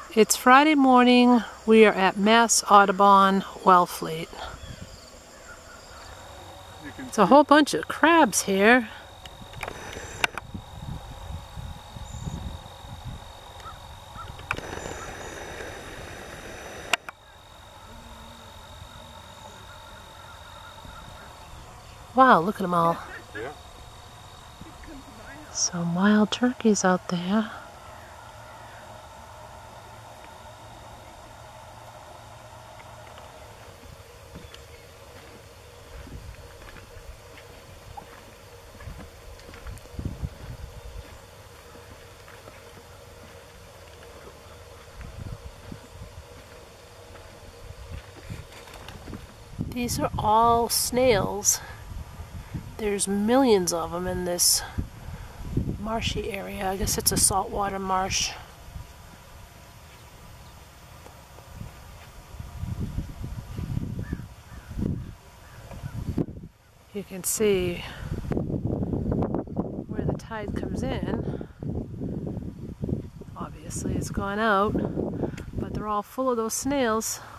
It's Friday morning. We are at Mass Audubon Wellfleet. It's a whole bunch of crabs here. Wow, look at them all. Yeah. Some wild turkeys out there. These are all snails. There's millions of them in this marshy area. I guess it's a saltwater marsh. You can see where the tide comes in. Obviously it's gone out, but they're all full of those snails.